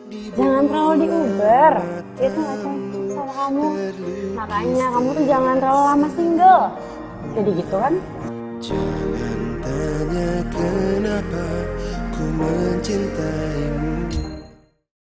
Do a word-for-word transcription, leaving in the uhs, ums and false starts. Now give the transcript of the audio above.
Jangan terlalu diuber, itu gak cocok sama kamu. Makanya kamu tuh jangan terlalu lama single. Jadi gitu kan? Jangan tanya kenapa ku mencintaimu.